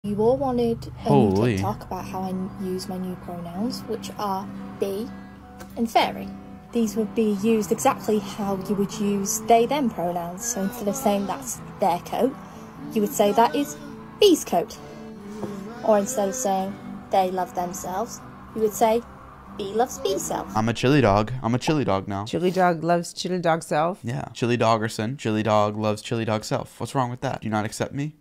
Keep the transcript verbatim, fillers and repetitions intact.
You all wanted a Holy. new TikTok about how I use my new pronouns, which are be and fairy. These would be used exactly how you would use they them pronouns. So instead of saying that's their coat, you would say that is bee's coat. Or instead of saying they love themselves, you would say bee loves bee self. I'm a chili dog. I'm a chili dog now. Chili dog loves chili dog self. Yeah. Chili doggerson. Chili dog loves chili dog self. What's wrong with that? Do you not accept me?